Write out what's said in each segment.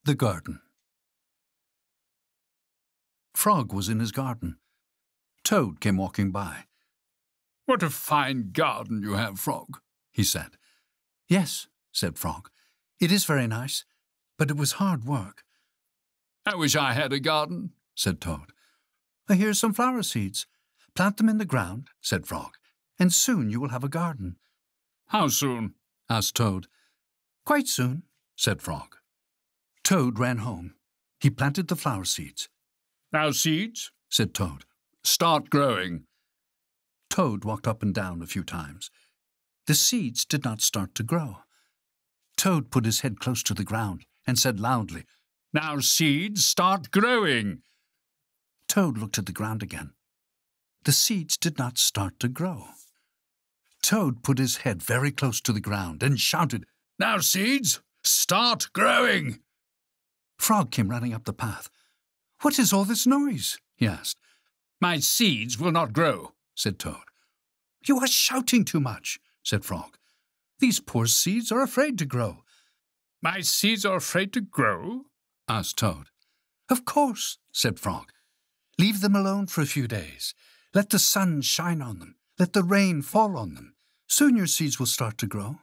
The garden. Frog was in his garden. Toad came walking by. "What a fine garden you have, Frog," he said. "Yes," said Frog. "It is very nice, but it was hard work." "I wish I had a garden," said Toad. "Here's some flower seeds. Plant them in the ground," said Frog, "and soon you will have a garden." "How soon?" asked Toad. "Quite soon," said Frog. Toad ran home. He planted the flower seeds. "Now, seeds," said Toad, "start growing." Toad walked up and down a few times. The seeds did not start to grow. Toad put his head close to the ground and said loudly, "Now, seeds, start growing." Toad looked at the ground again. The seeds did not start to grow. Toad put his head very close to the ground and shouted, "Now, seeds, start growing." Frog came running up the path. "What is all this noise?" he asked. "My seeds will not grow," said Toad. "You are shouting too much," said Frog. "These poor seeds are afraid to grow." "My seeds are afraid to grow?" asked Toad. "Of course," said Frog. "Leave them alone for a few days. Let the sun shine on them. Let the rain fall on them. Soon your seeds will start to grow."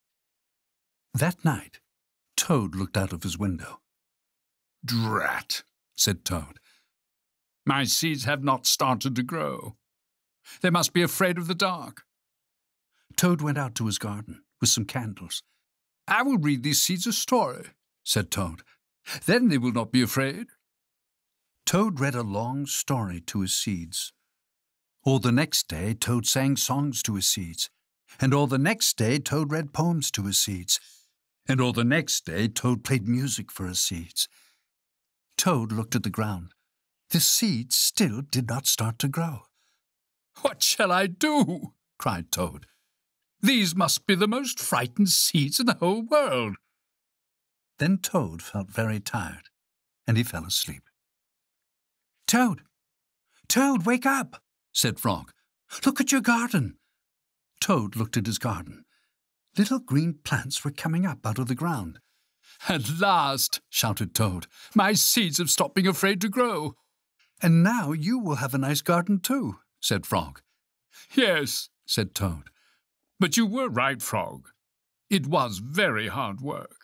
That night, Toad looked out of his window. "Drat," said Toad. "My seeds have not started to grow. They must be afraid of the dark." Toad went out to his garden with some candles. "I will read these seeds a story," said Toad. "Then they will not be afraid." Toad read a long story to his seeds. All the next day, Toad sang songs to his seeds. And all the next day, Toad read poems to his seeds. And all the next day, Toad played music for his seeds. Toad looked at the ground. The seeds still did not start to grow. "What shall I do?" cried Toad. "These must be the most frightened seeds in the whole world." Then Toad felt very tired, and he fell asleep. "Toad! Toad, wake up!" said Frog. "Look at your garden." Toad looked at his garden. Little green plants were coming up out of the ground. "At last," shouted Toad, "my seeds have stopped being afraid to grow." "And now you will have a nice garden too," said Frog. "Yes," said Toad. "But you were right, Frog. It was very hard work."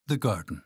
The garden.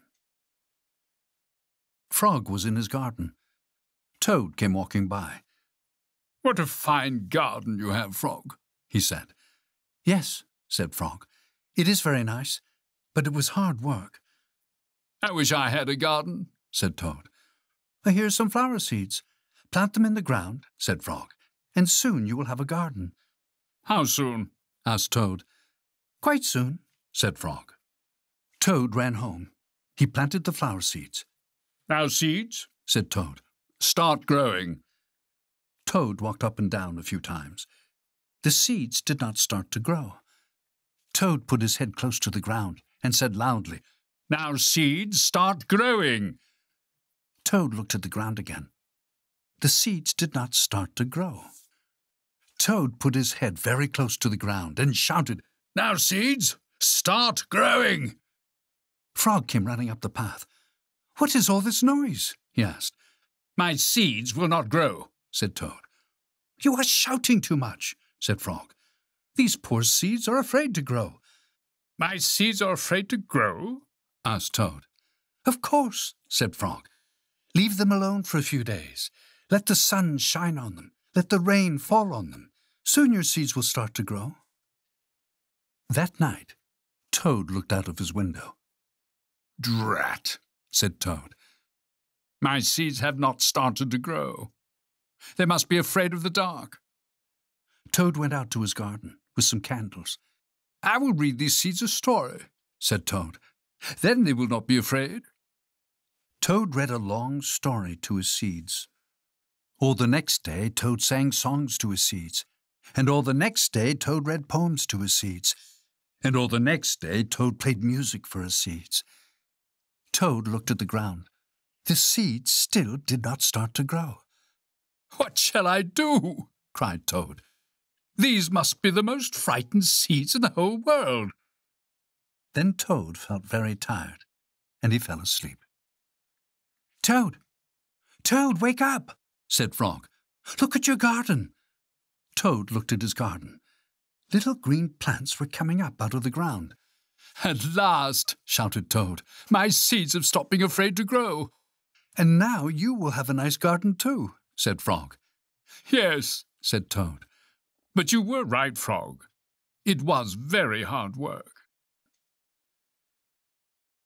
Frog was in his garden. Toad came walking by. "What a fine garden you have, Frog," he said. "Yes," said Frog. "It is very nice, but it was hard work." "I wish I had a garden," said Toad. "Here's some flower seeds. Plant them in the ground," said Frog, "and soon you will have a garden." "How soon?" asked Toad. "Quite soon," said Frog. Toad ran home. He planted the flower seeds. "Now, seeds," said Toad, "start growing." Toad walked up and down a few times. The seeds did not start to grow. Toad put his head close to the ground and said loudly, "Now, seeds, start growing." Toad looked at the ground again. The seeds did not start to grow. Toad put his head very close to the ground and shouted, "Now, seeds, start growing." Frog came running up the path. "What is all this noise?" he asked. "My seeds will not grow," said Toad. "You are shouting too much," said Frog. "These poor seeds are afraid to grow." "My seeds are afraid to grow?" asked Toad. "Of course," said Frog. "Leave them alone for a few days. Let the sun shine on them. Let the rain fall on them. Soon your seeds will start to grow." That night, Toad looked out of his window. "Drat," said Toad. "My seeds have not started to grow. They must be afraid of the dark." Toad went out to his garden with some candles. "I will read these seeds a story," said Toad. "Then they will not be afraid." Toad read a long story to his seeds. All the next day, Toad sang songs to his seeds. And all the next day, Toad read poems to his seeds. And all the next day, Toad played music for his seeds. Toad looked at the ground. The seeds still did not start to grow. "What shall I do?" cried Toad. "These must be the most frightened seeds in the whole world." Then Toad felt very tired, and he fell asleep. "Toad! Toad, wake up!" said Frog. "Look at your garden." Toad looked at his garden. Little green plants were coming up out of the ground. "At last," shouted Toad, "my seeds have stopped being afraid to grow." "And now you will have a nice garden too," said Frog. "Yes," said Toad. "But you were right, Frog. It was very hard work."